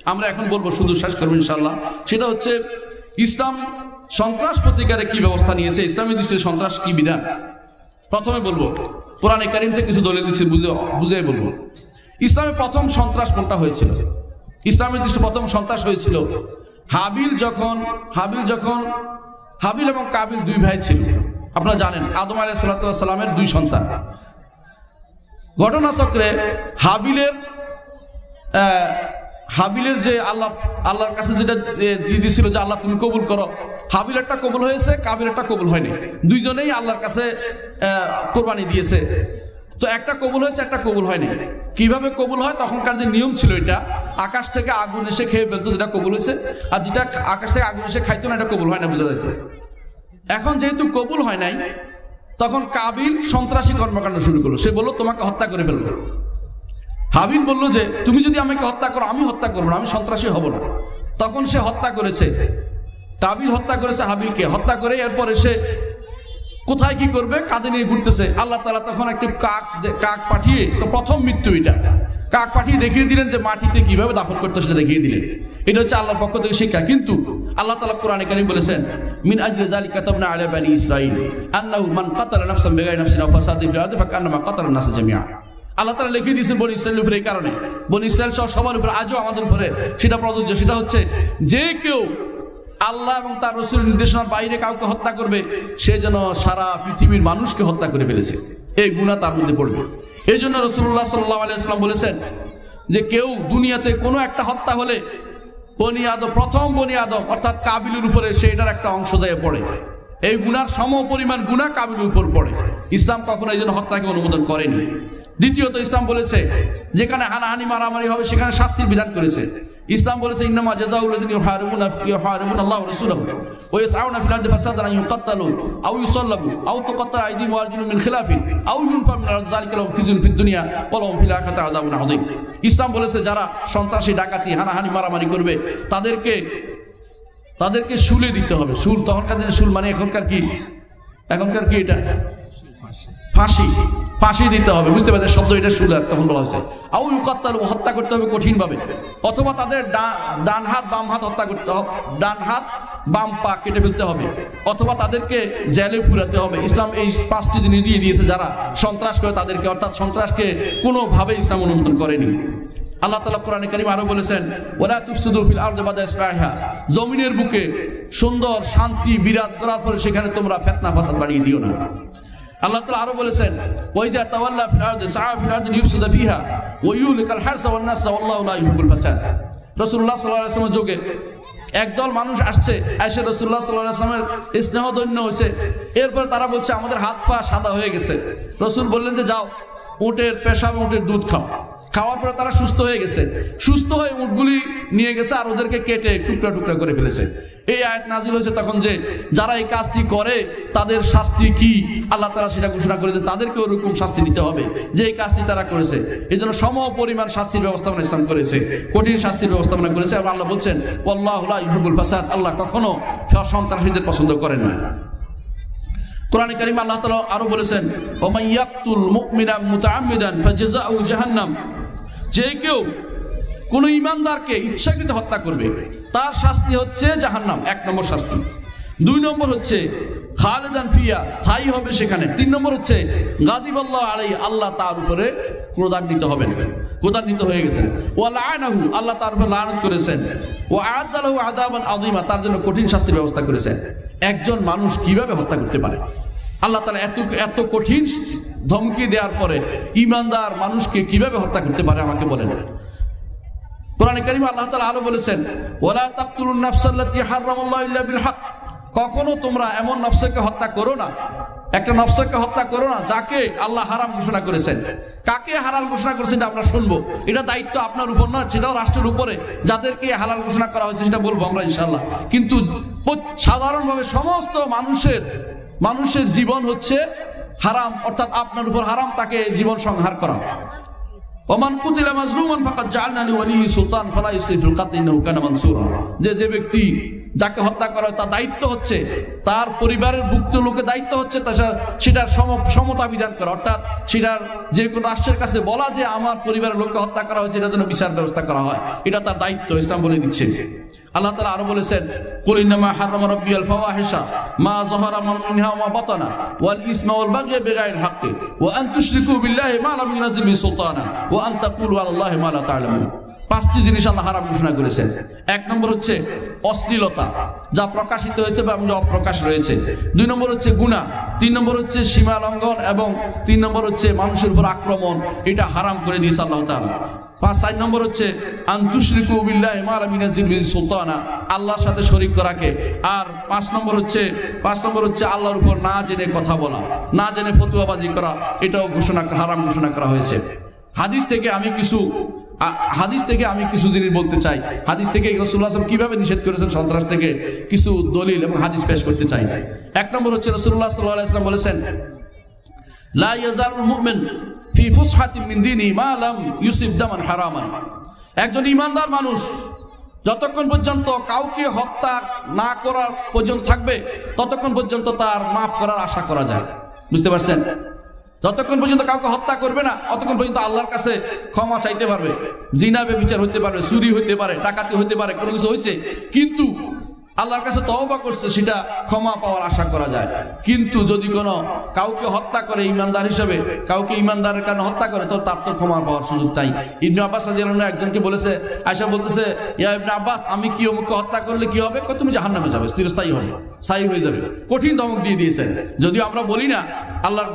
আমরা এখন বলবো, শুধু শেষ করবো ইনশাআল্লাহ। সেটা হচ্ছে ইসলাম সন্ত্রাস প্রতিকারে কি ব্যবস্থা নিয়েছে, ইসলামী দৃষ্টিতে সন্ত্রাস কি বিধান। প্রথমে বলবো কোরআনে কারীম থেকে কিছু দলিল দিচ্ছি, বুঝে বলবো। ইসলামে প্রথম সন্ত্রাস কোনটা হয়েছিল? ইসলামের দৃষ্টিতে প্রথম সন্ত্রাস হয়েছিল হাবিল এবং কাবিল দুই ভাই ছিল। আপনারা জানেন আদম আলাইহিস সালামের দুই সন্তান। ঘটনাচক্রে হাবিলের যে আল্লাহর কাছে যেটা দিয়ে দিয়েছিল যে আল্লাহ তুমি কবুল করো, হাবিলেরটা কবুল হয়েছে, কাবিলেরটা কবুল হয়নি। দুইজনেই আল্লাহর কাছে কোরবানি দিয়েছে, তো একটা কবুল হয়েছে, একটা কবুল হয়নি। কিভাবে কবুল হয়? তখনকার যে নিয়ম ছিল, এটা আকাশ থেকে আগুন এসে খেয়ে ফেলতো, যেটা কবুল হয়েছে, আর যেটা আকাশ থেকে আগুন এসে খাইতো না, এটা কবুল হয় না, বোঝা যেত। এখন যেহেতু কবুল হয় নাই, তখন কাবিল সন্ত্রাসী কর্মকাণ্ড শুরু করলো। সে বললো তোমাকে হত্যা করে ফেলবো। হাবিল বলল যে তুমি যদি আমাকে হত্যা করো, আমি হত্যা করবো না, আমি সন্ত্রাসী হব না। তখন সে হত্যা করেছে, কাবিল হত্যা করেছে হাবিলকে। হত্যা করে এরপরে সে কোথায় কি করবে, কাঁধে নিয়ে ঘুরতেছে। আল্লাহ তাআলা তখন একটা কাক পাঠিয়ে, প্রথম মৃত্যু এটা, কাক পাঠিয়ে দেখিয়ে দিলেন যে মাটিতে কিভাবে দাফন করতে, সেটা দেখিয়ে দিলেন। এটা হচ্ছে আল্লাহর পক্ষ থেকে শিক্ষা। কিন্তু আল্লাহ তাআলা কোরআনে কারীম বলেছেন, মিন আজলি যালিকা কাতাবনা আলা বানি ইসরাঈল আন্নাহু মান কাতালা নাফসান বিগাইরি নাফসিন আও ফাসাদিন ফিল আরদি ফাকান্নামা কাতালান নাস জামিআ। আল্লাহ তাআলা লিখে দিয়েছেন বনি ইসরাঈলের উপরে। এই কারণে বনি ইসরাঈল সহ সবার উপরে, আজও আমাদের উপরে সেটা প্রযোজ্য। সেটা হচ্ছে যে কেউ আল্লাহ এবং তার রাসূলের নির্দেশনার বাইরে কাউকে হত্যা করবে, সে যেন সারা পৃথিবীর মানুষকে হত্যা করে ফেলেছে, এই গুনাহ তার মধ্যে পড়বে। এই জন্য রাসূলুল্লাহ সাল্লাল্লাহু আলাইহি ওয়াসাল্লাম বলেছেন যে কেউ দুনিয়াতে কোনো একটা হত্যা হলে প্রথম বনি আদম অর্থাৎ কাবিলের উপরে সেটার একটা অংশ যায় পড়ে। এই গুনার সম পরিমাণ গুনাহ কাবিলের উপর পড়ে। ইসলাম কখনো এই জন্য হত্যাকে অনুমোদন করেনি। দ্বিতীয়ত, ইসলাম বলেছে যেখানে হানাহানি মারামারি হবে সেখানে শাস্তির বিধান করেছে। ইসলাম বলেছে ইন্নামা জাযাউল লাযিনা ইউহারিবুনা আল্লাহ ওয়া রাসূলাহু ওয়া ইয়াসআউনা ফিল আরদি ফাসাদান আন ইউকাত্তালু আও ইউসাল্লাবু আও তুকাত্তা আইদিহিম ওয়া আরজুলুহুম মিন খিলাফিন আও ইউনফা মিন আরদি যালিকা লাহুম খিজুন ফিদ দুনিয়া ওয়া লাহুম ফিল আখিরাতি আযাবুন আযীম। ইসলাম বলেছে যারা সন্ত্রাসী, ডাকাতি, হানাহানি মারামারি করবে তাদেরকে শুলে দিতে হবে। শুল, তখনকার দিনে শুল মানে এখনকার কি এটা ফাঁসি দিতে হবে, বুঝতে পারছেন শব্দ, এটা শুল তখন বলা হয়েছে। আও ইউকাত্তালু, হত্যা করতে হবে কঠিনভাবে, অথবা তাদের ডান হাত বাম হাত হত্যা করতে হবে, ডান হাত বাম পা কেটে ফেলতে হবে, অথবা তাদেরকে জেলে পুরাতে হবে। ইসলাম এই 5টি জিনিস দিয়ে দিয়েছে যারা সন্ত্রাস করে তাদেরকে, অর্থাৎ সন্ত্রাসকে কোনোভাবে ইসলাম অনুমোদন করেনি। আল্লাহ তাআলা কোরআনে কারীমে আরো বলেছেন ওয়ালা তুফসিদু ফিল আরদি বাদা ইসলাহিহা, জমিনের বুকে সুন্দর শান্তি বিরাজ করার পরে সেখানে তোমরা ফিতনা ফাসাদ বাড়িয়ে দিও না। আল্লাহ তাআলা আরো বলেছেন ওয়াইজা তাওয়াল্লা ফিল আরদি সাআ ফিল আরদি ইউফসিদু ফিহা ওয়া ইউলিকাল হারসা ওয়ান নাসা ওয়াল্লাহু লা ইউহিব্বুল ফাসাদ। রাসূলুল্লাহ সাল্লাল্লাহু আলাইহি ওয়াসাল্লামের যুগে একদল মানুষ আসছে, এসে রাসূলুল্লাহ সাল্লাল্লাহু আলাইহি ওয়াসাল্লামের স্নেহধন্য হয়েছে। এরপর তারা বলছে আমাদের হাত পা সাদা হয়ে গেছে। রাসূল বললেন যে যাও উটের পেশাব, উটের দুধ খাও। খাওয়ার পরে তারা সুস্থ হয়ে গেছে। সুস্থ হয়ে উটগুলি নিয়ে গেছে আর ওদেরকে কেটে টুকরা টুকরা করে ফেলেছে। এই আয়াত নাজিল হয়েছে তখন যে যারা এই কাজটি করে তাদের শাস্তি কি, আল্লাহ তাআলা সেটা ঘোষণা করে দেন, তাদেরকে ওরকম শাস্তি দিতে হবে যে এই কাজটি তারা করেছে। এই জন্য সম পরিমাণ শাস্তির ব্যবস্থাপনা ইসলাম করেছে, কঠিন শাস্তির ব্যবস্থাপনা করেছে। এবং আল্লাহ বলছেন ওয়াল্লাহু লা ইউহিব্বুল ফাসাদ, আল্লাহ কখনো সন্ত্রাসীদের পছন্দ করেন না। কোরআনে কারীমে আল্লাহ তাআলা আরো বলেছেন ওয়া মান ইয়াকতুল মুমিনা মুতাআম্মিদান ফাজাযাউ জাহান্নাম, যে কেউ কোন ঈমানদারকে ইচ্ছাকৃত হত্যা করবে তার শাস্তি হচ্ছে জাহান্নাম, 1 নম্বর শাস্তি। 2 নম্বর হচ্ছে খালিদান ফিয়া, স্থায়ী হবে সেখানে। 3 নম্বর হচ্ছে গাদিবাল্লাহু আলাইহি, আল্লাহ তার উপরে ক্রোধান্বিত হবেন, ক্রোধান্বিত হয়ে গেছেন। ওয়া লাআনাহু, আল্লাহ তার উপর লানত করেছেন। ওয়া আ'আদ্দা লাহু আযাবান আযীমা, তার জন্য কঠিন শাস্তির ব্যবস্থা করেছেন। একজন মানুষ কিভাবে হত্যা করতে পারে? আল্লাহ তাআলা এত কঠিন ধমকি দেওয়ার পরে ঈমানদার মানুষকে কিভাবে হত্যা করতে পারে আমাকে বলেন। কোরআনে কারীমে আল্লাহ তাআলা আরো বলেছেন ওয়ালা তাকতুলুন নাফসাল্লাতী হারামাল্লাহু ইল্লা বিল হক, কখনো তোমরা এমন নফসকে হত্যা করো না, একটা নফসকে হত্যা করো না যাকে আল্লাহ হারাম ঘোষণা করেছেন। কাকে হালাল ঘোষণা করেছেন আমরা শুনবো, এটা দায়িত্ব আপনার উপর নয়, সেটাও রাষ্ট্রের উপরে। যাদেরকে হালাল ঘোষণা করা হয়েছে সেটা বলবো আমরা ইনশাআল্লাহ। কিন্তু সাধারণভাবে সমস্ত মানুষের জীবন হচ্ছে হারাম, অর্থাৎ আপনার উপর হারাম তাকে জীবন সংহার করা। ওমান কুতিলা মাজলুমান ফাকাদ জাআলনা লিওয়ালিহি সুলতান ফালা ইসরিফ ফিল কাতল ইন্নাহু কানা মানসুরা, যে ব্যক্তি যাকে হত্যা করা হয় তার দায়িত্ব হচ্ছে, তার পরিবারের ভুক্ত লোকের দায়িত্ব হচ্ছে সেটার সমতা বিধান করা, অর্থাৎ সেটার যে কোনো রাষ্ট্রের কাছে বলা যে আমার পরিবারের লোককে হত্যা করা হয়েছে, এটা যেন বিচার ব্যবস্থা করা হয়, এটা তার দায়িত্ব, ইসলাম বলে দিচ্ছে। আল্লাহ তাআলা আরো বলেছেন, কুল ইন্নামা হারামা রাব্বিয়াল ফাওয়াহিশা মা যাহারা মিনহা ওয়া মা বাতানা ওয়াল ইসমা ওয়াল বাগয়া বিগাইরিল হাক্কি ওয়া আন তুশরিকু বিল্লাহি মা লাম ইউনাজিল বিহি সুলতানা ওয়া আন তাকুলু আলাল্লাহি মা লা তা'লামুন। 5টি জিনিস আল্লাহ হারাম ঘোষণা করেছেন। 1 নম্বর হচ্ছে অশ্লীলতা, যা প্রকাশিত হয়েছে বা যা অপ্রকাশ রয়েছে। 2 নম্বর হচ্ছে গুনাহ। 3 নম্বর হচ্ছে সীমা লঙ্ঘন, এবং 3 নম্বর হচ্ছে মানুষের উপর আক্রমণ, এটা হারাম করে দিয়েছে আল্লাহ তাআলা। 4 নম্বর হচ্ছে আন তুশরিকু বিল্লাহি মা লাম ইউনাজিল বিহি সুলতানা, আল্লাহর সাথে শরীক করাকে। আর 5 নম্বর হচ্ছে আল্লাহর উপর না জেনে কথা বলা, না জেনে ফতোয়াবাজি করা, এটাও হারাম ঘোষণা করা হয়েছে। হাদিস থেকে আমি কিছু জিনিস বলতে চাই। হাদিস থেকে রাসূলুল্লাহ সাল্লাল্লাহু আলাইহি ওয়াসাল্লাম কিভাবে নিষেধ করেছেন সন্ত্রাস থেকে কিছু দলিল এবং হাদিস পেশ করতে চাই। 1 নম্বর হচ্ছে রাসূলুল্লাহ সাল্লাল্লাহু আলাইহি ওয়াসাল্লাম বলেছেন, লা ইয়াজালুল মুমিন ফি ফুসহাতিন মিন দীনি মা লাম ইউসিব দামান হারামান। একজন ঈমানদার মানুষ যতক্ষণ পর্যন্ত কাউকে হত্যা না করার পর্যন্ত থাকবে, ততক্ষণ পর্যন্ত তার মাফ করার আশা করা যায়। বুঝতে পারছেন? যতক্ষণ পর্যন্ত কাউকে হত্যা করবে না, ততক্ষণ পর্যন্ত আল্লাহর কাছে ক্ষমা চাইতে পারবে। জিনা ব্যভিচার হতে পারবে, চুরি হতে পারে, ডাকাতি হতে পারে, কোনো কিছু হয়েছে, কিন্তু আল্লাহর কাছে তওবা করছে, সেটা ক্ষমা পাওয়ার আশা করা যায়। কিন্তু যদি কোনো কাউকে হত্যা করে ঈমানদার হিসেবে, কাউকে ঈমানদারের কারণে হত্যা করে, তো তার তো ক্ষমা পাওয়ার সুযোগ নাই। ইবনে আব্বাস রাদিয়াল্লাহু আনহু একজনকে বলেছে, আয়েশা বলতেছে, ইয়া ইবনে আব্বাস, আমি কি অমুককে হত্যা করলে কি হবে? তুমি জাহান্নামে যাবে, চিরস্থায়ী হবে, স্থায়ী হয়ে যাবে। কঠিন ধমক দিয়ে দিয়েছেন। যদিও আমরা বলি না আল্লাহর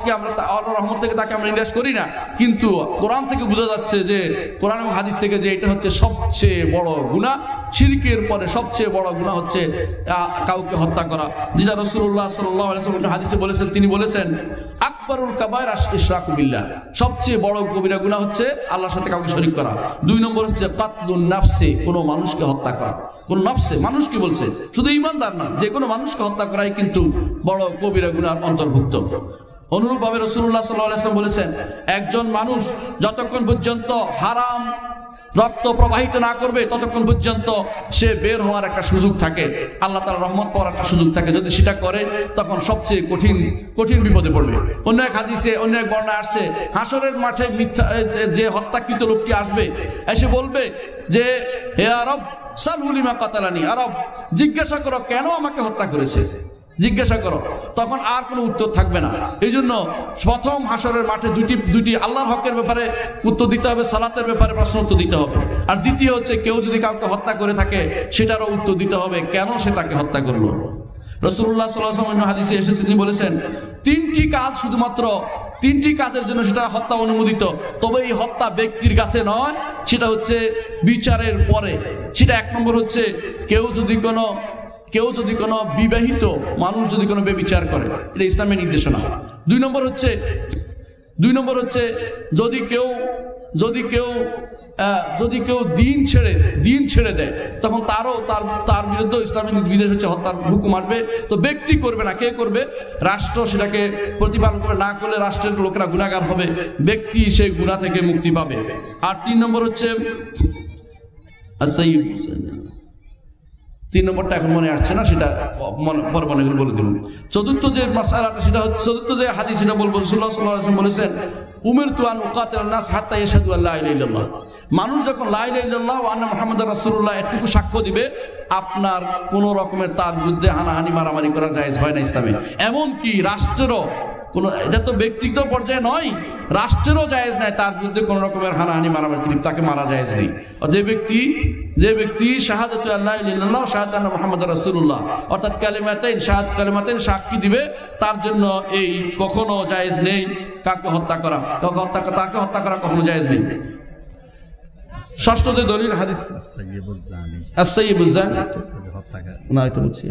রহমত থেকে তাকে আমরা নিরাশ করি না, কিন্তু কোরআন থেকে বোঝা যাচ্ছে যে, কোরআন এবং হাদিস থেকে, যে এটা হচ্ছে সবচেয়ে বড় গুনাহ। শিরকের পরে সবচেয়ে বড় গুনাহ হচ্ছে কাউকে হত্যা করা, যেটা রাসূলুল্লাহ সাল্লাল্লাহু আলাইহি ওয়াসাল্লাম হাদিসে বলেছেন। তিনি বলেছেন, আকবারুল কাবায়ের ইশরাকু বিল্লাহ, সবচেয়ে বড় কবিরা গুনাহ হচ্ছে আল্লাহর সাথে কাউকে শরীক করা। 2 নম্বর হচ্ছে কাতলুন নাফসি, কোনো মানুষকে হত্যা করা। কোন নফসে, মানুষকে বলছে, শুধু ঈমানদার না, যে কোনো মানুষকে হত্যা করাই কিন্তু বড় কবিরা গুনার অন্তর্ভুক্ত। অনুরূপভাবে রাসূলুল্লাহ সাল্লাল্লাহু আলাইহি ওয়াসাল্লাম বলেছেন, একজন মানুষ যতক্ষণ পর্যন্ত হারাম রক্ত প্রবাহিত না করবে, ততক্ষণ পর্যন্ত সে বের হওয়ার একটা সুযোগ থাকে, আল্লাহ তাআলার রহমত পাওয়ার একটা সুযোগ থাকে। যদি সেটা করে, তখন সবচেয়ে কঠিন বিপদে পড়বে। অন্য এক হাদিসে, অন্য এক বর্ণনায় আসছে, হাসরের মাঠে যে হত্যাকৃত লোকটি আসবে, এসে বলবে যে, হে আরব, সালহু লিমা কাতালানি, আরব জিজ্ঞাসা করো কেন আমাকে হত্যা করেছে, জিজ্ঞাসা করো। তখন আর কোনো উত্তর থাকবে না। এই জন্য প্রথম হাসরের মাঠে দুটি আল্লাহর হকের ব্যাপারে উত্তর দিতে হবে, সালাতের ব্যাপারে প্রশ্ন উত্তর দিতে হবে। আর দ্বিতীয় হচ্ছে, কেউ যদি কাউকে হত্যা করে থাকে, সেটারও উত্তর দিতে হবে, কেন সে তাকে হত্যা করলো। রাসূলুল্লাহ সাল্লাল্লাহু আলাইহি ওয়াসাল্লাম হাদিসে এসেছে, তিনি বলেছেন, 3টি কাজ, শুধুমাত্র 3টি কাজের জন্য সেটা হত্যা অনুমোদিত। তবে এই হত্যা ব্যক্তির কাছে নয়, সেটা হচ্ছে বিচারের পরে। সেটা 1 নম্বর হচ্ছে, কেউ যদি কোনো বিবাহিত মানুষ যদি কোনো ব্যভিচার করে, এটা ইসলামের নির্দেশনা। 2 নম্বর হচ্ছে যদি কেউ দিন ছেড়ে দেয়, তখন তার বিরুদ্ধে ইসলামের নির্দেশ হচ্ছে হত্যার হুকুম আসবে। তো ব্যক্তি করবে না, কে করবে? রাষ্ট্র সেটাকে প্রতিপালন করে, না করলে রাষ্ট্রের লোকেরা গুনাহগার হবে, ব্যক্তি সেই গুনাহ থেকে মুক্তি পাবে। আর 3 নম্বর হচ্ছে, 3 নম্বরটা এখন মনে আসছে না, সেটা পরে মনে করে বলে দিলাম। চতুর্থ যে মাসআলাটা, সেটা হচ্ছে, চতুর্থ যে হাদিস, সেটা বলবো, রাসূলুল্লাহ সাল্লাল্লাহু আলাইহি ওয়াসাল্লাম বলেছেন, উমিরতু আন উকাতিলান নাস হাত্তা ইয়াশহাদু আল্লা ইলাহা ইল্লাল্লাহ। মানুষ যখন লা ইলাহা ইল্লাল্লাহ ওয়া আন্না মুহাম্মাদুর রাসূলুল্লাহ এটুকু সাক্ষ্য দিবে, আপনার কোন রকমের তার বিরুদ্ধে হানাহানি মারামারি করা জায়েজ হয় না ইসলামে। এমনকি রাষ্ট্রেরও এটা তো ব্যক্তিগত পর্যায়ে নয়, রাষ্ট্রেরও জায়েজ নাই তার বিরুদ্ধে কোন রকমের হানাহানি মারামারি, তাকে মারা জায়েজ নেই। যে ব্যক্তি শাহাদাতু আল্লা ইলাহা ইল্লাল্লাহ শাহাদাতু আন্না মুহাম্মাদুর রাসূলুল্লাহ, অর্থাৎ কালিমাতাইন সাক্ষী দিবে, তার জন্য এই কখনো জায়েজ নেই তাকে হত্যা করা কখনো জায়েজ নেই। ষষ্ঠ যে দলিল হাদিস, না এটা বলছি,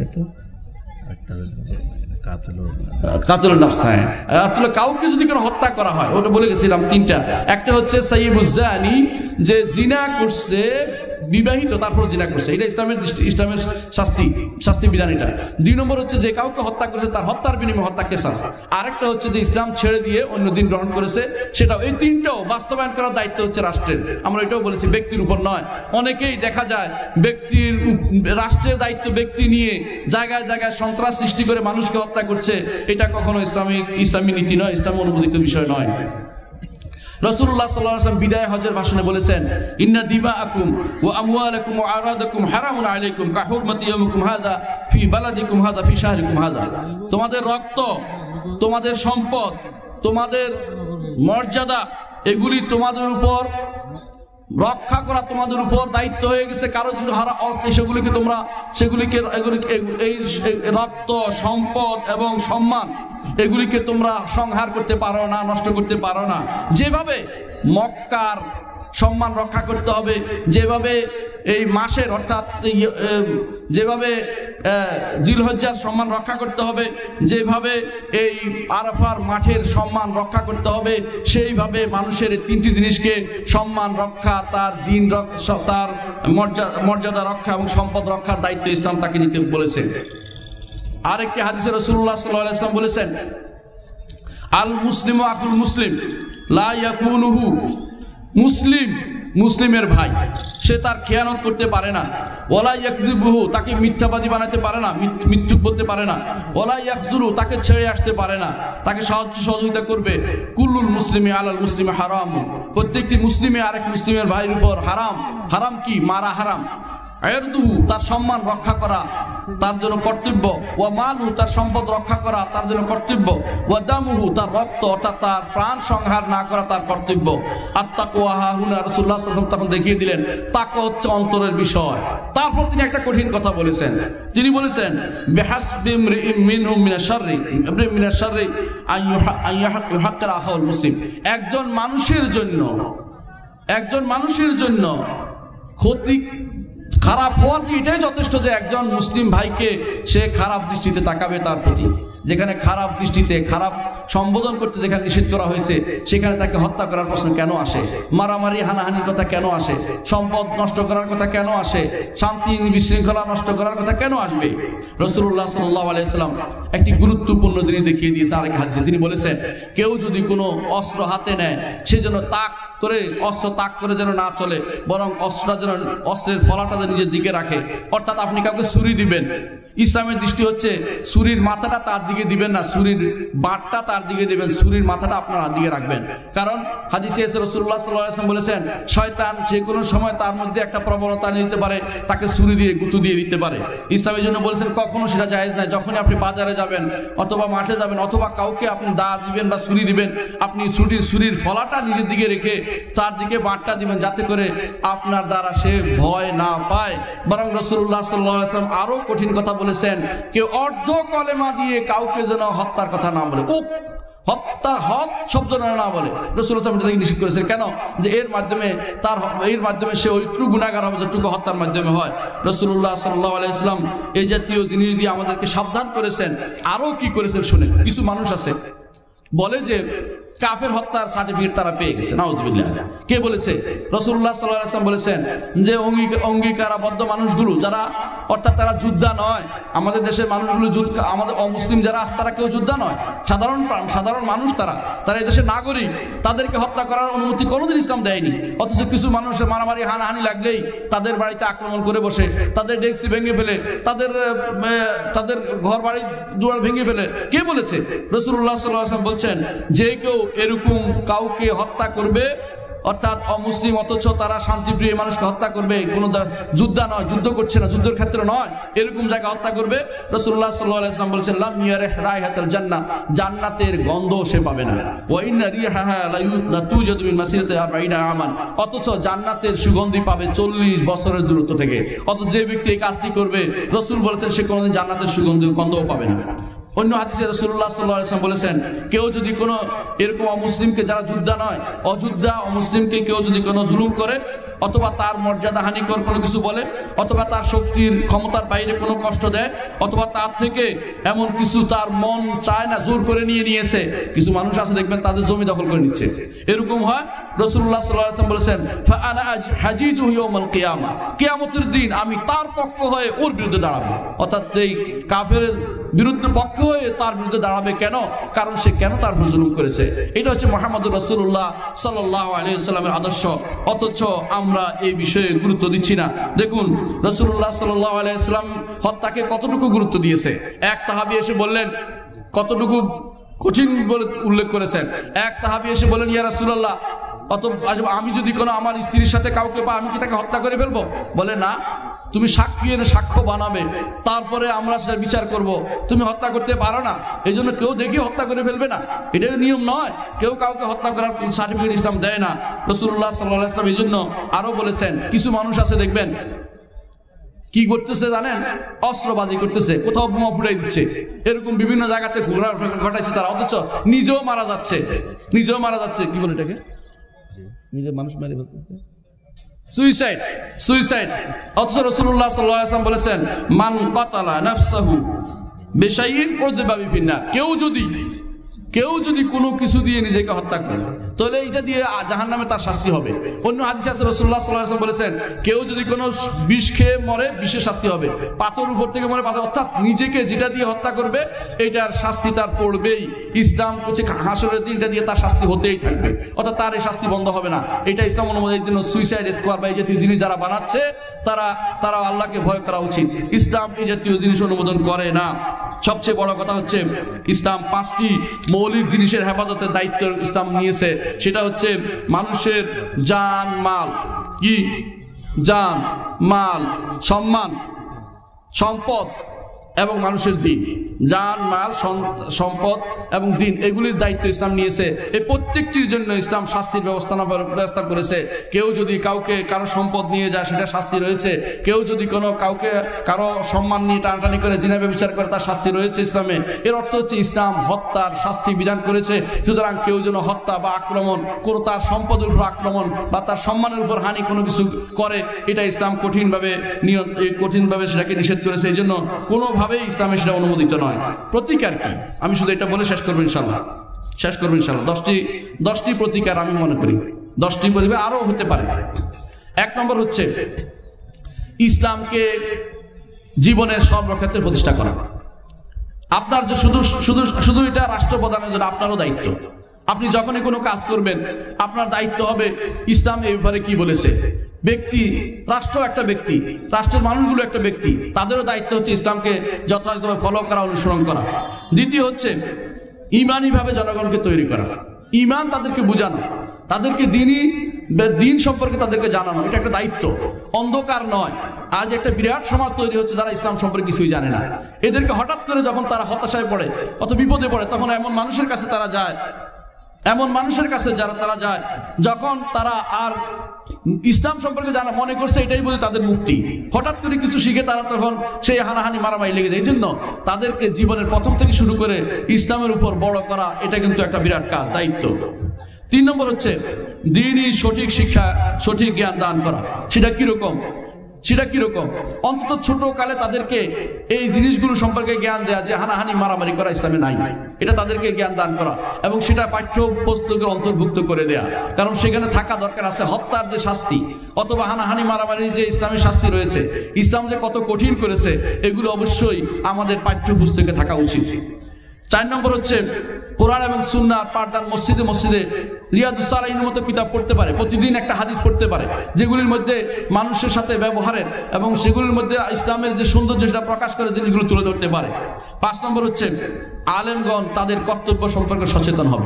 কাউকে যদি কোনো হত্যা করা হয়, ওটা বলে গেছিলাম 3টা। একটা হচ্ছে সাইয়্যিবুজ জানি, যে জিনা করছে বিবাহিত তারপর জিনা করছে, এটা ইসলামের শাস্তি বিধান এটা। 2 নম্বর হচ্ছে যে কাউকে হত্যা করেছে তার হত্যার বিনিময়ে হত্যা কেসাস। আরেকটা হচ্ছে যে ইসলাম ছেড়ে দিয়ে অন্য দিন গ্রহণ করেছে, সেটাও। এই 3টাও বাস্তবায়ন করার দায়িত্ব হচ্ছে রাষ্ট্রের। আমরা এটাও বলেছি ব্যক্তির উপর নয়। অনেকেই দেখা যায় রাষ্ট্রের দায়িত্ব ব্যক্তি নিয়ে জায়গায় জায়গায় সন্ত্রাস সৃষ্টি করে মানুষকে হত্যা করছে। এটা কখনো ইসলামী নীতি নয়, ইসলাম অনুমোদিত বিষয় নয়। রাসূলুল্লাহ সাল্লাল্লাহু আলাইহি ওয়াসাল্লাম বিদায় হজের ভাষণে বলেছেন, ইন্না দিমাআকুম ওয়া আমওয়ালাকুম ওয়া আরাদাকুম হারামুন আলাইকুম কাহুরমাতি ইয়াউমিকুম হাযা ফি বালাদিকুম হাযা ফি শাহরিকুম হাযা। তোমাদের রক্ত, তোমাদের সম্পদ, তোমাদের মর্যাদা, এগুলি তোমাদের উপর রক্ষা করা তোমাদের উপর দায়িত্ব হয়ে গেছে। কারো যদি সেগুলিকে এই রক্ত, সম্পদ এবং সম্মান এগুলিকে তোমরা সংহার করতে পারো না, নষ্ট করতে পারো না। যেভাবে মক্কার সম্মান রক্ষা করতে হবে, যেভাবে এই মাসের অর্থাৎ যেভাবে জিলহজ্জার সম্মান রক্ষা করতে হবে, যেভাবে এই আরাফার মাঠের সম্মান রক্ষা করতে হবে, সেইভাবে মানুষের 3টি জিনিসকে সম্মান রক্ষা, তার দিন তার মর্যাদা রক্ষা এবং সম্পদ রক্ষার দায়িত্ব ইসলাম তাকে নিতে বলেছে। আরেকটি হাদিসে রাসূলুল্লাহ সাল্লাল্লাহু আলাইহি ওয়াসাল্লাম বলেছেন, আল মুসলিমু আকুল মুসলিম লা ইয়াকুনুহু, মুসলিমের ভাই, সে তার খেয়ানত করতে পারে না। ওয়ালা ইয়াকযিবুহু, তাকে মিথ্যাবাদী বানাতে পারে না, মিথ্যুক বলতে পারে না। ওয়ালা ইয়াখযুলু, তাকে ছেড়ে আসতে পারে না, তাকে সহযোগিতা করবে। কুল্লুল মুসলিমি আলাল মুসলিমি হারাম, প্রত্যেকটি মুসলিমে আরেক মুসলিমের ভাইয়ের উপর হারাম। হারাম কি? মারা হারাম। আয়রদুহু, তার সম্মান রক্ষা করা তার জন্য কর্তব্য। ওয়া মালু, তার সম্পদ রক্ষা করা তার জন্য কর্তব্য। ওয়া দামুহু, তার রক্ত অর্থাৎ তার প্রাণ সংহার না করা তার কর্তব্য। আত্তাকওয়া হাহুনা, রাসূলুল্লাহ সাল্লাল্লাহু আলাইহি ওয়াসাল্লাম তখন দেখিয়ে দিলেন তাকওয়া হচ্ছে অন্তরের বিষয়। তারপর তিনি একটা কঠিন কথা বলেছেন। তিনি বলেছেন, বিহাসবি ইমরিইম মিনহুম মিনাশ শাররি আইয়ুহাক্কিরা আখাহুল মুসলিম, একজন মানুষের জন্য ক্ষতি খারাপ হওয়ার কি এটাই যথেষ্ট যে একজন মুসলিম ভাইকে সে খারাপ দৃষ্টিতে তাকাবে তার প্রতি। যেখানে খারাপ দৃষ্টিতে, খারাপ সম্বোধন করতে যেখানে নিষেধ করা হয়েছে, সেখানে তাকে হত্যা করার প্রশ্ন কেন আসে? মারামারি হানাহানির কথা কেন আসে? সম্পদ নষ্ট করার কথা কেন আসে? শান্তি বিশৃঙ্খলা নষ্ট করার কথা কেন আসবে? রাসূলুল্লাহ সাল্লাল্লাহু আলাইহি ওয়াসাল্লাম একটি গুরুত্বপূর্ণ জিনিস দেখিয়ে দিয়েছেন আরেক হাদিসে। তিনি বলেছেন, কেউ যদি কোনো অস্ত্র হাতে নেয়, সে যেন অস্ত্র তাক করে যেন না চলে, বরং অস্ত্রের ফলাটা নিজের দিকে রাখে। অর্থাৎ আপনি কাউকে ছুরি দিবেন, ইসলামের দৃষ্টি হচ্ছে ছুরির মাথাটা তার দিকে দিবেন না, ছুরির বাটটা তার দিকে দিবেন, ছুরির মাথাটা আপনার হাত দিকে রাখবেন। কারণ হাদিসে এসে রাসূলুল্লাহ সাল্লাল্লাহু আলাইহি ওয়াসাল্লাম বলেছেন, শয়তান যে কোনো সময় তার মধ্যে একটা প্রবণতা নিতে পারে, তাকে ছুরি দিয়ে গুঁতো দিয়ে দিতে পারে। ইসলামের জন্য বলেছেন কখনো সেটা জায়েজ নাই। যখনই আপনি বাজারে যাবেন অথবা মাঠে যাবেন অথবা কাউকে আপনি দা দিবেন বা ছুরি দিবেন, আপনি ছুরির ফলাটা নিজের দিকে রেখে তার দিকে বাটটা দিবেন, যাতে করে আপনার দ্বারা সে ভয় না পায়। বরং রাসূলুল্লাহ সাল্লাল্লাহু আলাইহি ওয়াসাল্লাম আরো কঠিন কথা বলেছেন, কেউ অর্ধ কলেমা দিয়ে কাউকে যেন হত্যার কথা না বলে, হক শব্দ না বলে। রাসূলুল্লাহ সাল্লাল্লাহু আলাইহি ওয়াসাল্লাম নিষেধ করেছেন। কেন? যে এর মাধ্যমে সে ওইটুকু গুনাহগার হবে যেটুকু হত্যার মাধ্যমে হয়। রাসূলুল্লাহ সাল্লাল্লাহু আলাইহি ওয়াসাল্লাম এই জাতীয় জিনিস দিয়ে আমাদেরকে সাবধান করেছেন। আরো কি করেছেন শুনেন। কিছু মানুষ আছে বলে যে কাফের হত্যার সার্টিফিকেট তারা পেয়ে গেছে। নাউযুবিল্লাহ। কে বলেছে? রাসূলুল্লাহ সাল্লাল্লাহু আলাইহি ওয়াসাল্লাম বলেছেন যে অঙ্গীকারাবদ্ধ মানুষগুলো যারা, অর্থাৎ তারা যোদ্ধা নয়, আমাদের দেশের মানুষগুলো আমাদের অমুসলিম যারা আছে তারা কেউ যোদ্ধা নয়, সাধারণ মানুষ, তারা এই দেশের নাগরিক। তাদেরকে হত্যা করার অনুমতি কোনোদিন ইসলাম দেয়নি। অথচ কিছু মানুষের মারামারি হানাহানি লাগলেই তাদের বাড়িতে আক্রমণ করে বসে, তাদের ডেস্ক ভেঙে ফেলে, তাদের ঘর বাড়ি দুয়ার ভেঙে ফেলে। কে বলেছে? রাসূলুল্লাহ সাল্লাল্লাহু আলাইহি ওয়াসাল্লাম বলছেন, যে কেউ এরকম কাউকে হত্যা করবে, অর্থাৎ অমুসলিম অথচ তারা শান্তিপ্রিয় মানুষকে হত্যা করবে, কোনো যোদ্ধা নয়, যুদ্ধ করছে না, যুদ্ধের ক্ষেত্রে নয়, এরকম জায়গায় হত্যা করবে, রাসূলুল্লাহ সাল্লাল্লাহু আলাইহি ওয়াসাল্লাম বলেছেন, লাম ইয়ারিহ রাইহাতাল জান্নাহ, জান্নাতের গন্ধ সে পাবে না। ওয়া ইন্না রিহাহা লা তুজাদু মিন মাসিরাতি 40 আমান, অথচ জান্নাতের সুগন্ধি পাবে 40 বছরের দূরত্ব থেকে। অথচ যে ব্যক্তি এই কাজটি করবে, রাসূল বলেছেন সে কোনোদিন জান্নাতের গন্ধও পাবে না। অন্য হাদিসে রাসূলুল্লাহ সাল্লাল্লাহু আলাইহি ওয়াসাল্লাম বলেছেন, কেউ যদি কোনো এরকম অমুসলিমকে, যারা যোদ্ধা নয়, অযোদ্ধা অমুসলিমকে কেউ যদি কোনো জুলুম করে, অথবা তার মর্যাদা হানিকর কোনো কিছু বলে, অথবা তার শক্তির ক্ষমতার বাইরে কোনো কষ্ট দেয়, অথবা তার থেকে এমন কিছু তার মন চায় না জোর করে নিয়েছে। কিছু মানুষ আছে দেখবেন তাদের জমি দখল করে নিচ্ছে, এরকম হয়। রাসূলুল্লাহ সাল্লাল্লাহু আলাইহি ওয়াসাল্লাম বলেছেন ফাআনা হাজিজুহু ইয়াউমাল কিয়ামা, কিয়ামতের দিন আমি তার পক্ষ হয়ে ওর বিরুদ্ধে দাঁড়াবো। অর্থাৎ এই কাফেরের বিরুদ্ধে পক্ষ হয়ে তার বিরুদ্ধে দাঁড়াবে কেন? কারণ সে কেন তার উপর জুলুম করেছে। এটা হচ্ছে মুহাম্মদুর রাসূলুল্লাহ সাল্লাল্লাহু আলাইহি ওয়াসাল্লামের আদর্শ, অথচ আমরা এই বিষয়ে গুরুত্ব দিচ্ছি না। দেখুন রাসূলুল্লাহ সাল্লাল্লাহু আলাইহি ওয়াসাল্লাম হত্যাকে কতটুকু গুরুত্ব দিয়েছে। এক সাহাবী এসে বললেন, কতটুকু কঠিন বলে উল্লেখ করেছেন। এক সাহাবী এসে বললেন, ইয়া রাসূলুল্লাহ, আমি যদি কোনো আমার স্ত্রীর সাথে কাউকে পাই, আমি কি তাকে হত্যা করে ফেলবো? বলে না, তুমি সাক্ষী এনে সাক্ষ্য বানাবে, তারপরে আমরা সেটা বিচার করব। তুমি হত্যা করতে পারো না, এই জন্য কেউ দেখে হত্যা করে ফেলবে না, এটা নিয়ম নয়। কেউ কাউকে হত্যা করার সার্টিফিকেট ইসলাম দেয় না। রাসূলুল্লাহ সাল্লাল্লাহু আলাইহি ওয়াসাল্লাম এই জন্য আরো বলেছেন, কিছু মানুষ আছে দেখবেন কি করতেছে জানেন, অস্ত্রবাজি করতেছে, কোথাও বোমা ফুটাই দিচ্ছে, এরকম বিভিন্ন জায়গাতে ঘটাইছে তারা, অথচ নিজেও মারা যাচ্ছে। কি বলে এটাকে, নিজে মানুষ মেরে ফেলতেছে, সুইসাইড। অথচ রাসূলুল্লাহ সাল্লাল্লাহু আলাইহি ওয়াসাল্লাম বলেছেন, মান কাতালা নাফসাহু বিশাইইন উযিবা বিফিন্নার, কেউ যদি কোনো কিছু দিয়ে নিজেকে হত্যা করে, তাহলে এটা দিয়ে জাহান্নামে তার শাস্তি হবে। অন্য হাদিসে আছে রাসূলুল্লাহ সাল্লাল্লাহু আলাইহি ওয়াসাল্লাম বলেছেন, কেউ যদি কোনো বিষ খেয়ে মরে, বিষের শাস্তি হবে। পাথর উপর থেকে মরে, পাথর, অর্থাৎ নিজেকে যেটা দিয়ে হত্যা করবে এটার শাস্তি তার পড়বেই। ইসলাম হচ্ছে হাসরের দিন এটা দিয়ে তার শাস্তি হতেই থাকবে, অর্থাৎ তার এই শাস্তি বন্ধ হবে না। এটা ইসলাম অনুমোদন। এই জন্য সুইসাইড স্কোয়ার বা এই জাতীয় জিনিস যারা বানাচ্ছে তারা আল্লাহকে ভয় করা উচিত। ইসলাম এই জাতীয় জিনিস অনুমোদন করে না। সবচেয়ে বড় কথা হচ্ছে ইসলাম 5টি মৌলিক জিনিসের হেফাজতের দায়িত্ব ইসলাম নিয়েছে। সেটা হচ্ছে মানুষের জান মাল, কি জান মাল, সম্মান, সম্পদ এবং মানুষের দিন। জান মাল, সম্পদ এবং দিন, এগুলির দায়িত্ব ইসলাম নিয়েছে। এই প্রত্যেকটির জন্য ইসলাম শাস্তির ব্যবস্থা করেছে। কেউ যদি কারো সম্পদ নিয়ে যায় সেটা শাস্তি রয়েছে। কেউ যদি কারো সম্মান নিয়ে টানাটানি করে জিনা ব্যভিচার করে তার শাস্তি রয়েছে ইসলামে। এর অর্থ হচ্ছে ইসলাম হত্যার শাস্তি বিধান করেছে। সুতরাং কেউ যেন হত্যা বা আক্রমণ, কোনো তার সম্পদের উপর আক্রমণ বা তার সম্মানের উপর হানি কোনো কিছু করে, এটা ইসলাম কঠিনভাবে সেটাকে নিষেধ করেছে। এই জন্য কোনোভাবেই ইসলামে সেটা অনুমোদিত নয়। প্রতিকার কি, আমি শুধু এটা বলে শেষ করবো ইনশাল্লাহ। 10টি প্রতিকার আমি মনে করি, 10টি প্রতিকার আরও হতে পারে। 1 নম্বর হচ্ছে ইসলামকে জীবনের সর্বক্ষেত্রে প্রতিষ্ঠা করা। আপনার যে শুধু এটা রাষ্ট্রপ্রধানের জন্য, আপনারও দায়িত্ব। আপনি যখনই কোনো কাজ করবেন আপনার দায়িত্ব হবে ইসলাম এই ব্যাপারে কি বলেছে। রাষ্ট্র একটা ব্যক্তি, রাষ্ট্রের মানুষগুলো একটা ব্যক্তি, তাদেরও দায়িত্ব হচ্ছে ইসলামকে যথাযথভাবে ফলো করা, অনুসরণ করা। দ্বিতীয় হচ্ছে ইমানিভাবে জনগণকে তৈরি করা, ইমান তাদেরকে বোঝানো, তাদেরকে দিন সম্পর্কে তাদেরকে জানানো, এটা একটা দায়িত্ব, অন্ধকার নয়। আজ একটা বিরাট সমাজ তৈরি হচ্ছে যারা ইসলাম সম্পর্কে কিছুই জানে না। এদেরকে হঠাৎ করে যখন তারা হতাশায় পড়ে অথবা বিপদে পড়ে, তখন এমন মানুষের কাছে তারা যায়, যখন তারা আর ইসলাম সম্পর্কে জানা মনে করছে এটাই বলে তাদের মুক্তি। হঠাৎ করে কিছু শিখে তারা তখন সেই হানাহানি মারামারি লেগে যায়। এই জন্য তাদেরকে জীবনের প্রথম থেকে শুরু করে ইসলামের উপর বড় করা, এটা কিন্তু একটা বিরাট কাজ, দায়িত্ব। 3 নম্বর হচ্ছে দ্বীনি সঠিক শিক্ষা, সঠিক জ্ঞান দান করা। সেটা কিরকম অন্তত ছোট কালে তাদেরকে এই জিনিসগুলো সম্পর্কে জ্ঞান দেয়া, যে হানাহানি মারামারি করা ইসলামে নাই, এটা তাদেরকে জ্ঞান দান করা এবং সেটা পাঠ্যপুস্তকের অন্তর্ভুক্ত করে দেয়া। কারণ সেখানে থাকা দরকার আছে হত্যার যে শাস্তি অথবা হানাহানি মারামারির যে ইসলামের শাস্তি রয়েছে, ইসলাম যে কত কঠিন করেছে, এগুলো অবশ্যই আমাদের পাঠ্যপুস্তকে থাকা উচিত। 4 নম্বর হচ্ছে কোরআন এবং সুন্নাহ পাঠদান, মসজিদে রিয়াদুস সালিহিনের মতো কিতাব পড়তে পারে, প্রতিদিন একটা হাদিস পড়তে পারে, যেগুলির মধ্যে মানুষের সাথে ব্যবহারের এবং সেগুলির মধ্যে ইসলামের যে সৌন্দর্য সেটা প্রকাশ করে জিনিসগুলো তুলে ধরতে পারে। 5 নম্বর হচ্ছে আলেমগণ তাদের কর্তব্য সম্পর্কে সচেতন হবে।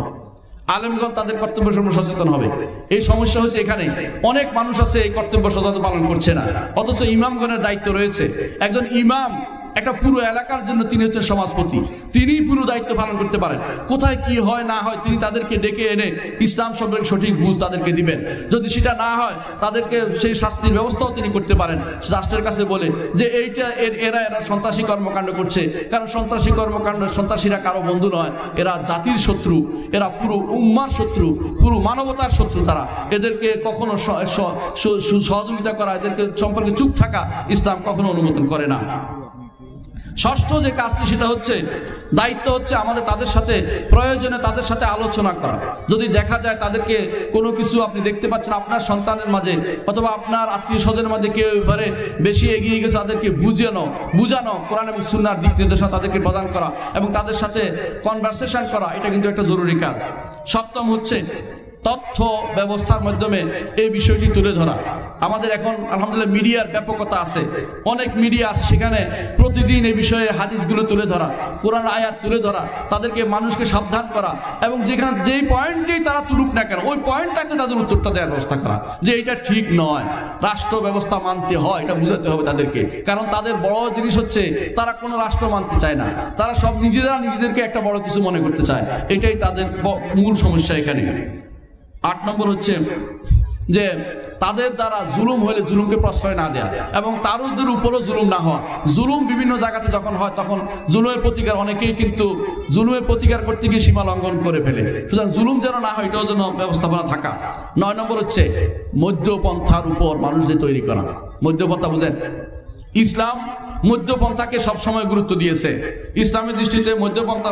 এই সমস্যা হচ্ছে এখানে অনেক মানুষ আছে এই কর্তব্য সচেতন পালন করছে না, অথচ ইমামগণের দায়িত্ব রয়েছে। একজন ইমাম একটা পুরো এলাকার জন্য তিনি হচ্ছেন সমাজপতি, তিনি পুরো দায়িত্ব পালন করতে পারেন। কোথায় কি হয় না হয় তিনি তাদেরকে ডেকে এনে ইসলাম সম্পর্কে সঠিক বুঝ তাদেরকে দিবেন। যদি সেটা না হয় তাদেরকে সেই শাস্তির ব্যবস্থাও তিনি করতে পারেন রাষ্ট্রের কাছে বলে যে এইটা এরা সন্ত্রাসী কর্মকাণ্ড করছে। কারণ সন্ত্রাসী কর্মকাণ্ড, সন্ত্রাসীরা কারো বন্ধু নয়, এরা জাতির শত্রু, এরা পুরো উম্মার শত্রু, পুরো মানবতার শত্রু। তারা এদেরকে কখনো সহযোগিতা করা, এদেরকে সম্পর্কে চুপ থাকা ইসলাম কখনো অনুমোদন করে না। ষষ্ঠ যে কাজটি সেটা হচ্ছে দায়িত্ব হচ্ছে আমাদের তাদের সাথে প্রয়োজনে তাদের সাথে আলোচনা করা। যদি দেখা যায় তাদেরকে কোনো কিছু আপনি দেখতে পাচ্ছেন আপনার সন্তানের মাঝে অথবা আপনার আত্মীয় স্বজনের মাঝে কেউ এবারে বেশি এগিয়ে গেছে, তাদেরকে বুঝানো কোরআন এবং সুন্নাহর দিক নির্দেশনা তাদেরকে প্রদান করা এবং তাদের সাথে কনভারসেশন করা, এটা কিন্তু একটা জরুরি কাজ। সপ্তম হচ্ছে তথ্য ব্যবস্থার মাধ্যমে এই বিষয়টি তুলে ধরা। আমাদের এখন আলহামদুলিল্লাহ মিডিয়ার ব্যাপকতা আছে, অনেক মিডিয়া আছে, সেখানে প্রতিদিন এই বিষয়ে হাদিসগুলো তুলে ধরা, কোরআন আয়াত তুলে ধরা, তাদেরকে মানুষকে সাবধান করা এবং যেখানে যেই পয়েন্টেই তারা তুলুক না কেন ওই পয়েন্টটাতে তাদের উত্তরটা দেওয়ার ব্যবস্থা করা, যে এটা ঠিক নয়, রাষ্ট্র ব্যবস্থা মানতে হয়, এটা বুঝাতে হবে তাদেরকে। কারণ তাদের বড় জিনিস হচ্ছে তারা কোনো রাষ্ট্র মানতে চায় না, তারা সব নিজেদেরকে একটা বড় কিছু মনে করতে চায়, এটাই তাদের মূল সমস্যা এখানে। 8 নম্বর হচ্ছে যে তাদের দ্বারা জুলুম হলে জুলুমকে প্রশ্রয় না দেয়া এবং তাদের উপরও জুলুম না হওয়া। জুলুম বিভিন্ন জায়গাতে যখন হয় তখন জুলুমের প্রতিকার অনেকেই কিন্তু জুলুমের প্রতিকার করতে গিয়ে সীমা লঙ্ঘন করে ফেলে, সুতরাং জুলুম যেন না হয় এটাও যেন ব্যবস্থাপনা থাকা। 9 নম্বর হচ্ছে মধ্যপন্থার উপর মানুষদের তৈরি করা। মধ্যপন্থা বুঝেন, ইসলাম মধ্যপন্থাকে সবসময় গুরুত্ব দিয়েছে। ইসলামের দৃষ্টিতে মধ্যপন্থা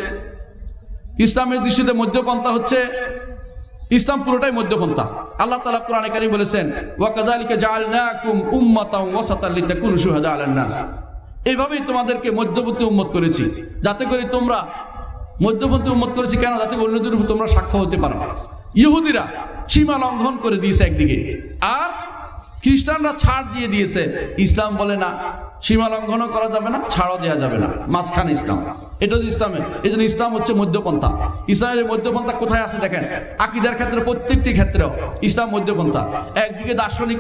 হচ্ছে ইসলাম পুরোটাই মধ্যপন্থা। আল্লাহ তাআলা কোরআনে কারীম বলেছেন ওয়াকাযালিকা জাআলনাকুম উম্মাতান ওয়াসাতান লিতাকুনু শুহাদা আলান নাস, এইভাবেই তোমাদেরকে মধ্যবর্তী উম্মত করেছি যাতে করে তোমরা মধ্যবর্তী উম্মত করেছি কেন? যাতে অন্যদের উপর তোমরা সাক্ষ্য হতে পারো। ইহুদিরা সীমা লঙ্ঘন করে দিয়েছে একদিকে, আর খ্রিস্টানরা ছাড় দিয়ে দিয়েছে। ইসলাম বলে না, সীমা লঙ্ঘনও করা যাবে না, ছাড়ও দেওয়া যাবে না, মাঝখানে ইসলাম। এটা হচ্ছে ইসলামের, এই জন্য ইসলাম হচ্ছে মধ্যপন্থা। ইসলামের মধ্যপন্থা কোথায় আছে দেখেন, আকীদার ক্ষেত্রে প্রত্যেকটি ক্ষেত্রেও ইসলাম মধ্যপন্থা। একদিকে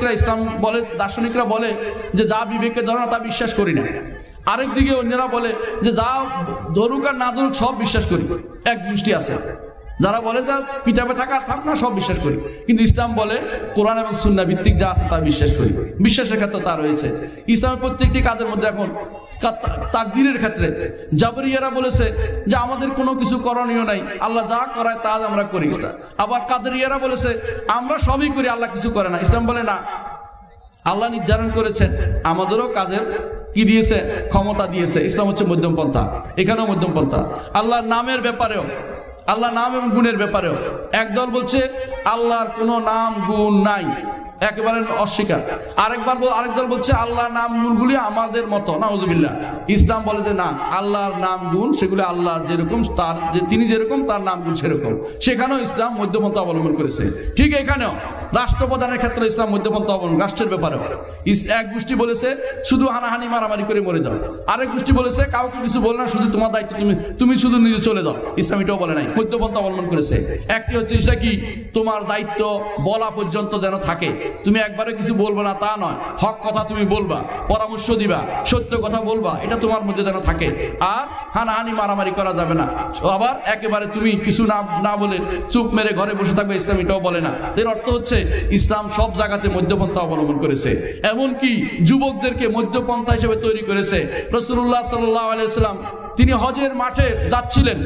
দার্শনিকরা বলে যে যা বিবেকে ধরে না তা বিশ্বাস করি না, আরেকদিকে অন্যরা বলে যে যা ধরুক আর না ধরুক সব বিশ্বাস করি। এক গোষ্ঠী আছে যারা বলে যা কিতাবে থাক না সব বিশ্বাস করি, কিন্তু ইসলাম বলে কোরআন এবং সুন্নাহ ভিত্তিক যা আছে তা বিশ্বাস করি। বিশ্বাসের ক্ষেত্রে তা রয়েছে। ইসলামের প্রত্যেকটি কাজের মধ্যে এখন তাকদীরের ক্ষেত্রে জাবরিয়ারা বলেছে যে আমাদের কোনো কিছু করণীয় নাই, আল্লাহ যা করায় তা আমরা করি। আবার কাদেরিয়ারা বলেছে আমরা সবই করি, আল্লাহ কিছু করে না। ইসলাম বলে না, আল্লাহ নির্ধারণ করেছেন, আমাদেরও কাজের কি দিয়েছে, ক্ষমতা দিয়েছে। ইসলাম হচ্ছে মধ্যম পন্থা, এখানেও মধ্যম পন্থা। আল্লাহর নামের ব্যাপারেও, আল্লাহ নাম এবং গুণের ব্যাপারেও একদল বলছে আল্লাহর কোনো নাম গুণ নাই, একেবারে অস্বীকার। আরেক দল বলছে আল্লাহর নাম গুণগুলি আমাদের মতো, নাউজুবিল্লাহ। ইসলাম বলে যে না, আল্লাহর নাম গুণ সেগুলো আল্লাহ যেরকম তিনি যেরকম তার নাম গুণ সেরকম। সেখানেও ইসলাম মধ্যপন্থা অবলম্বন করেছে। ঠিক এখানেও রাষ্ট্রপ্রধানের ক্ষেত্রে ইসলাম মধ্যপন্থা অবলম্বন, রাষ্ট্রের ব্যাপারেও। এক গোষ্ঠী বলেছে শুধু হানাহানি মারামারি করে মরে যাও, আরেক গোষ্ঠী বলেছে কাউকে কিছু বলে না, শুধু তোমার দায়িত্ব, তুমি শুধু নিজে চলে যাও। ইসলাম এটাও বলে নাই, মধ্যপন্থা অবলম্বন করেছে। একটি হচ্ছে সেটা কি, তোমার দায়িত্ব বলা পর্যন্ত যেন থাকে, তুমি একবারে কিছু বলবো না তা নয়, হক কথা তুমি বলবা, পরামর্শ দিবা, সত্য কথা বলবা, এটা তোমার মধ্যে যেন থাকে। আর হানাহানি মারামারি করা যাবে না। আবার একেবারে তুমি কিছু না বলে চুপ মেরে ঘরে বসে থাকবে, ইসলাম এটাও বলে না। এর অর্থ হচ্ছে ইসলাম সব জায়গাতে মধ্যপন্থা অবলম্বন করেছে। এমনকি যুবকদেরকে মধ্যপন্থা হিসেবে তৈরি করেছে। রাসূলুল্লাহ সাল্লাল্লাহু আলাইহি ওয়াসাল্লাম তিনি হজের মাঠে যাচ্ছিলেন,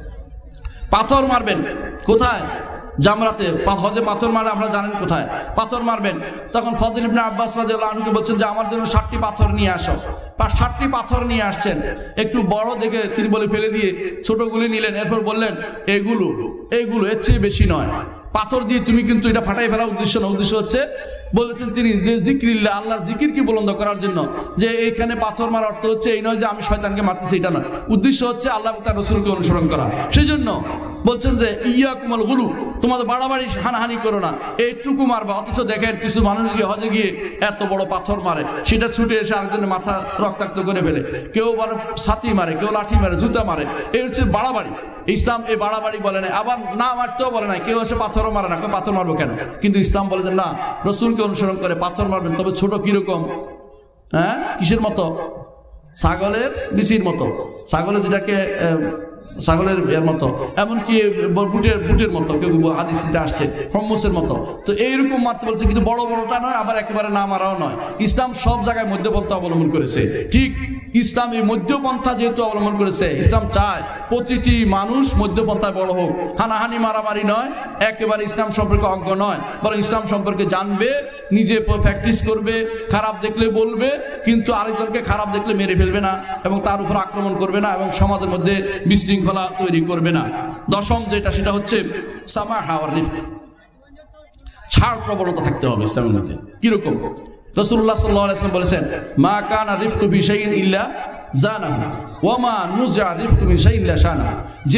পাথর মারবেন কোথায়? জামরাতে। হজে পাথর মারে আপনারা জানেন কোথায় পাথর মারবেন। তখন ফজল ইবনে আব্বাস রাদিয়াল্লাহু আনহুকে বলছেন যে আমার জন্য 60টি পাথর নিয়ে আসো। 60টি পাথর নিয়ে আসছেন, একটু বড় দেখে তিনি বলে ফেলে দিয়ে ছোটগুলি নিলেন। এরপর বললেন এগুলো এর চেয়ে বেশি নয়। পাথর দিয়ে তুমি কিন্তু এটা ফাটাই ফেলার উদ্দেশ্য না, উদ্দেশ্য হচ্ছে বলেছেন তিনি যিকরিল্লাহ, আল্লাহর জিকিরকে বুলন্দ করার জন্য। যে এইখানে পাথর মারার অর্থ হচ্ছে এই নয় যে আমি শয়তানকে মারতেছি, এটা নয়। উদ্দেশ্য হচ্ছে আল্লাহ তার রাসূলকে অনুসরণ করা। সেই জন্য বলছেন যে ইয়াকুমুল গুলু, তোমাদের বাড়াবাড়ি হানাহানি করো না, এইটুকু মারবা। অথচ দেখেন কিছু মানুষ গিয়ে হজে গিয়ে এত বড় পাথর মারে, সেটা ছুটে এসে আরেকজনের মাথা রক্তাক্ত করে ফেলে, কেউ ছাতি মারে, কেউ লাঠি মারে, জুতা মারে। এই হচ্ছে বাড়াবাড়ি। ইসলাম এই বাড়াবাড়ি বলে না, আবার না মারতেও বলে না। কেউ এসে পাথরও মারে না, কেউ পাথর মারবো কেন? কিন্তু ইসলাম বলে যে না, রসুলকে অনুসরণ করে পাথর মারবেন, তবে ছোট কিরকম, হ্যাঁ কিসের মতো? ছাগলের বিচির মতো, ছাগলের যেটাকে ছাগলের এর মতো, এমনকি বুটের মতো, কেউ হাদিসে আসছে হম্মসের মতো। তো এইরকম মারতে বলছে, কিন্তু বড় বড়টা নয়, আবার একেবারে না মারাও নয়। ইসলাম সব জায়গায় মধ্যপন্থা অবলম্বন করেছে। ঠিক ইসলাম এই মধ্যপন্থা যেহেতু অবলম্বন করেছে, ইসলাম চায় প্রতিটি মানুষ মধ্যপন্থায় বড় হোক, হানাহানি মারামারি নয়, একেবারে ইসলাম সম্পর্কে অজ্ঞ নয়, বরং ইসলাম সম্পর্কে জানবে, নিজে প্র্যাকটিস করবে, খারাপ দেখলে বলবে, কিন্তু আরেকজনকে খারাপ দেখলে মেরে ফেলবে না এবং তার উপর আক্রমণ করবে না এবং সমাজের মধ্যে বিশৃঙ্খলা তৈরি করবে না। দশম যেটা, সেটা হচ্ছে সামাহা ওয়া রিফক, ছাড় প্রবণতা থাকতে হবে ইসলামের মধ্যে। কিরকম? রাসূলুল্লাহ সাল্লাল্লাহু আলাইহি ওয়াসাল্লাম বলেছেন, মা কানা রিফকু বিশাইইন ইল্লা জানাহু ওয়া মা নুযা রিফকু মিন শাইইন ইল্লা শানাহু।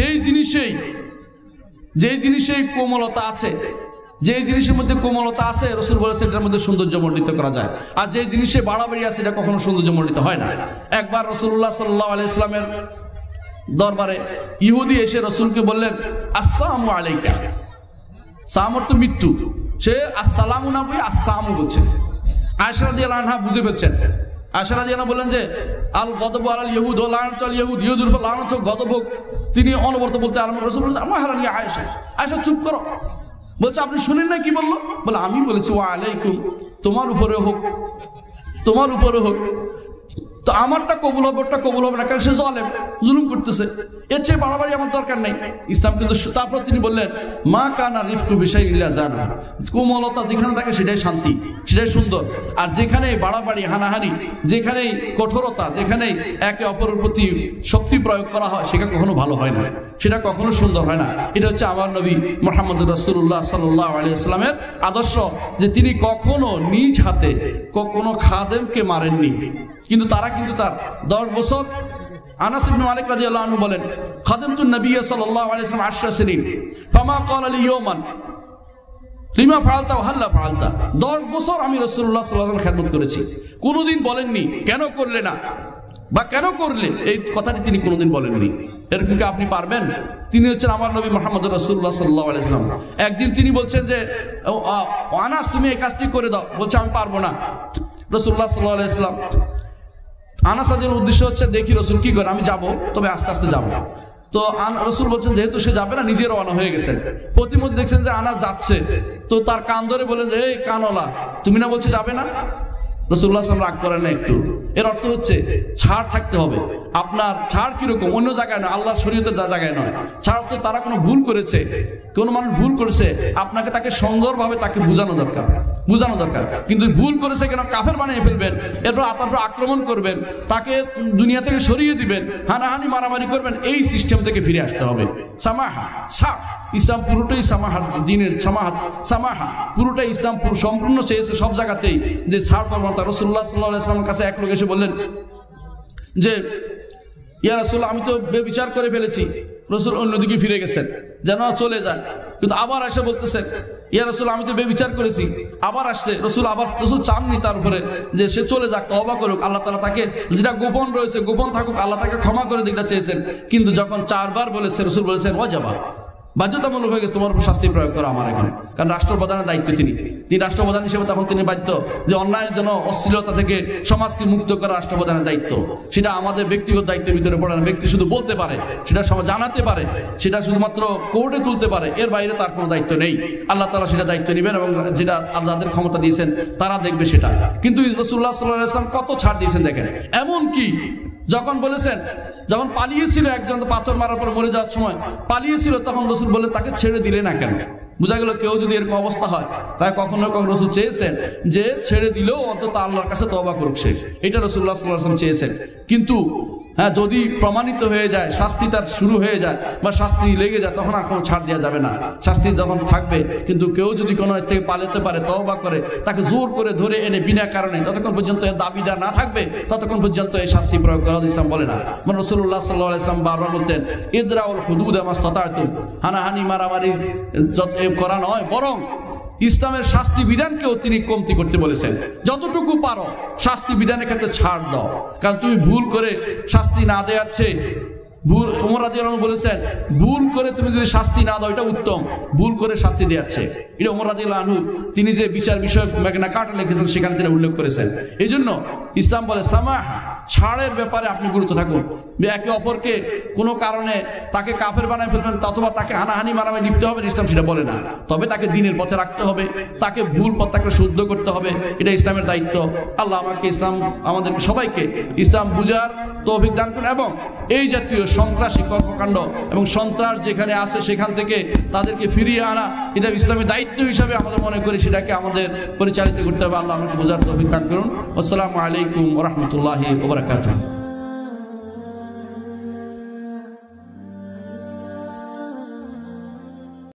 যেই জিনিসেই কোমলতা আছে, যেই জিনিসের মধ্যে কোমলতা আছে, রাসূল বলেছেন এটার মধ্যে সৌন্দর্য মণ্ডিত করা যায়। আর যেই জিনিসে বাড়াবাড়ি আছে, এটা কখনো সৌন্দর্য মণ্ডিত হয় না। একবার রাসূলুল্লাহ সাল্লাল্লাহু আলাইহি ওয়াসাল্লামের দরবারে ইহুদি এসে রাসূলকে বললেন, আসসালামু আলাইকা। সাম অর্থ মৃত্যু, সে আসসালামু না বলে আসসামু বলছে। আয়েশা রাদিয়াল্লাহু আনহা বুঝে ফেলছেন। আয়েশা রাদিয়াল্লাহু আনহা বললেন যে আল গদব আলাল ইহুদ ওয়া লানাতু আল ইহুদ, ইহুদের উপর লানত গদব হোক। তিনি অনবরত বলতে আরম্ভ করেছেন, বললেন আমা হারানি আয়েশা, আয়েশা চুপ করো। বলছে আপনি শুনেন না কি বললো? বলে আমি বলেছি ওয়া আলাইকুম, তোমার উপরে হোক, তোমার উপরে হোক। তো আমারটা কবুল হবে, ওটা কবুল হবে না, কারণ সে জালেম, জুলুম করতেছে, এর চেয়ে বাড়াবাড়ি আমার দরকার নেই। ইসলাম কিন্তু তারপর তিনি বললেন, মা কানা রিফকু বিশাইইন ইল্লা জানা, কোমলতা যেখানে থাকে সেটাই শান্তি, সেটাই সুন্দর। আর যেখানেই বাড়াবাড়ি, হানাহানি, যেখানেই কঠোরতা, যেখানেই একে অপরের প্রতি শক্তি প্রয়োগ করা হয়, সেটা কখনো ভালো হয় না, সেটা কখনো সুন্দর হয় না। এটা হচ্ছে আমার নবী মুহাম্মদ রাসূলুল্লাহ সাল্লাল্লাহু আলাইহি ওয়াসাল্লামের আদর্শ, যে তিনি কখনো নিজ হাতে কোনো খাদেমকে মারেননি। কিন্তু তারা কিন্তু তার 10 বছর, আনাস ইবনে মালিক রাদিয়াল্লাহু আনহু বলেন, খাদামতু নবী সাল্লাল্লাহু আলাইহি ওয়াসাল্লাম 10 সিনিন ফামা ক্বালা লি ইয়াওমান লিমা ফাআলতা ওয়া হাল্লা ফাআলতা। 10 বছর আমি রাসূলুল্লাহ সাল্লাল্লাহু আলাইহি ওয়াসাল্লাম খেদমত করেছি, কোনোদিন বলেননি কেন করলে না বা কেন করলে, এই কথাটি তিনি কোনোদিন বলেননি। এরকম কি আপনি পারবেন? তিনি হচ্ছেন আমার নবী মুহাম্মদ রাসূলুল্লাহ সাল্লাল্লাহু আলাইহি ওয়াসাল্লাম। একদিন তিনি বলছেন যে আনাস তুমি এই কাজটি করে দাও, বলছে আমি পারবো না। রাসূলুল্লাহ সাল্লাল্লাহু আলাইহি ওয়াসাল্লাম, আনাস রাদিয়াল্লাহু উদ্দেশ্য হচ্ছে দেখি রসুল কি করে, আমি যাব, তবে আস্তে আস্তে যাব। তো রসুল বলছেন যেহেতু সে যাবে না, নিজে রওনা হয়ে গেছেন। প্রতিমধ্যে দেখছেন যে আনাস যাচ্ছে, তো তার কান ধরে বলেন যে এই কানওয়ালা, তুমি না বলছে যাবে না? রাসূলুল্লাহ সাল্লাল্লাহু আলাইহি ওয়াসাল্লাম রাগ করেন না একটু। এর অর্থ হচ্ছে ছাড় থাকতে হবে। আপনার ছাড় কিরকম? অন্য জায়গায় নয়, আল্লাহর শরীয়তের জায়গায় নয়। ছাড় তো তারা কোনো ভুল করেছে, কোনো মানুষ ভুল করেছে, আপনাকে তাকে সুন্দরভাবে তাকে বোঝানো দরকার, বোঝানো দরকার। কিন্তু ভুল করেছে কেন কাফের বানিয়ে ফেলবেন, এরপর আপনার আক্রমণ করবেন, তাকে দুনিয়া থেকে সরিয়ে দিবেন, হানাহানি মারামারি করবেন, এই সিস্টেম থেকে ফিরে আসতে হবে। সামাহা, ছাড়। ইসলাম পুরোটাই সামাহার দিনের সামাহা পুরোটাই ইসলাম সম্পূর্ণ চেয়েছে সব জায়গাতেই যে ছাড় করবেন। তা রাসূলুল্লাহ সাল্লাল্লাহু আলাইহি ওয়াসাল্লামের কাছে এক লোক এসে বললেন যে ইয়া রাসূলুল্লাহ, আমি তো বেবিচার করে ফেলেছি। রাসূল অন্যদিকে ফিরে গেছেন যেন চলে যায়, কিন্তু আবার এসে বলতেছেন ইয়া রাসূল, আমি তো বেবিচার করেছি। আবার আসছে রসুল, আবার রসুল চাননি তার উপরে যে সে চলে যাক, তওবা করুক, আল্লাহ তাআলা তাকে যেটা গোপন রয়েছে গোপন থাকুক, আল্লাহ তাকে ক্ষমা করে দিকটা চেয়েছেন। কিন্তু যখন 4 বার বলেছে, রসুল বলেছেন ওয়াজাবা, বাধ্যতামূলক হয়ে গেছে তোমার উপর শাস্তি প্রয়োগ করা আমার এখন, কারণ রাষ্ট্রপ্রধানের দায়িত্ব তিনি রাষ্ট্রপ্রধান হিসেবে তখন তিনি বাধ্য যে অন্যায়ের জন্য অশ্লীলতা থেকে সমাজকে মুক্ত করা রাষ্ট্রপ্রধানের দায়িত্ব। সেটা আমাদের ব্যক্তিগত দায়িত্বের ভিতরে পড়ে না। ব্যক্তি শুধু বলতে পারে, সেটা সমাজ জানাতে পারে, সেটা শুধুমাত্র কোর্টে তুলতে পারে, এর বাইরে তার কোনো দায়িত্ব নেই। আল্লাহ তাআলা সেটা দায়িত্ব নেবেন এবং যেটা আল্লাহদের ক্ষমতা দিয়েছেন তারা দেখবে সেটা। কিন্তু রাসূলুল্লাহ সাল্লাল্লাহু আলাইহি ওয়াসাল্লাম কত ছাড় দিয়েছেন দেখেন। এমন কি যখন বলেছেন, যখন পালিয়েছিল একজন, পাথর মারার পর মরে যাওয়ার সময় পালিয়েছিল, তখন রসুল বলে তাকে ছেড়ে দিলে না কেন? বোঝা গেল কেউ যদি এরকম অবস্থা হয়, তাই কখনো কখনো রসুল চেয়েছেন যে ছেড়ে দিলেও অন্তত আল্লাহর কাছে তওবা করুক সে, এটা রাসূলুল্লাহ সাল্লাল্লাহু আলাইহি ওয়াসাল্লাম চেয়েছেন। কিন্তু হ্যাঁ, যদি প্রমাণিত হয়ে যায়, শাস্তি তার শুরু হয়ে যায় বা শাস্তি লেগে যায়, তখন আর কোনো ছাড় দেওয়া যাবে না, শাস্তি যখন থাকবে। কিন্তু কেউ যদি কোনো এর থেকে পালাতে পারে, তওবা করে, তাকে জোর করে ধরে এনে বিনা কারণে, যতক্ষণ পর্যন্ত এর দাবিদার না থাকবে ততক্ষণ পর্যন্ত এই শাস্তি প্রয়োগ করা ইসলাম বলে না। মানে রাসূলুল্লাহ সাল্লাল্লাহু আলাইহি ওয়াসাল্লাম বারবার বলতেন ইদরাউল হুদুদ মাস্তাতাতুম, হানাহানি মারামারি করা নয়, বরং ইসলামের শাস্তি বিধানকেও তিনি কমতি করতে বলেছেন। যতটুকু পারো শাস্তি বিধানের ক্ষেত্রে ছাড় দাও, কারণ তুমি ভুল করে শাস্তি না দেওয়ার চেয়ে, ওমর রাদিয়াল্লাহু আনহু বলেছেন ভুল করে তুমি যদি শাস্তি না দাও এটা উত্তম, ভুল করে শাস্তি দেওয়ার চেয়ে। এটা ওমর রাদিয়াল্লাহু আনহু তিনি যে বিচার বিষয়ক ম্যাগনা কার্টা লিখেছেন সেখানে তিনি উল্লেখ করেছেন। এই জন্য ইসলাম বলে সামাহ, ছাড়ের ব্যাপারে আপনি গুরুত্ব থাকুন। একে অপরকে কোনো কারণে তাকে কাফের বানায় ফেলবেন অথবা তাকে হানাহানি মারামারি লিপ্ত হবে, ইসলাম সেটা বলে না। তবে তাকে দিনের পথে রাখতে হবে, তাকে ভুল পথ তাকে শুদ্ধ করতে হবে, এটা ইসলামের দায়িত্ব। আল্লাহ আমাকে ইসলাম, আমাদেরকে সবাইকে ইসলাম বুঝার তৌফিক দান করুন এবং এই জাতীয় সন্ত্রাসী কর্মকাণ্ড এবং সন্ত্রাস যেখানে আছে সেখান থেকে তাদেরকে ফিরিয়ে আনা, এটা ইসলামের দায়িত্ব হিসাবে আমাদের মনে করি, সেটাকে আমাদের পরিচালিত করতে হবে। আল্লাহ আমাকে বোঝার তৌফিক দান করুন। আসসালামু আলাইকুম ওয়া রাহমাতুল্লাহি ওয়া বারাকাতুহু।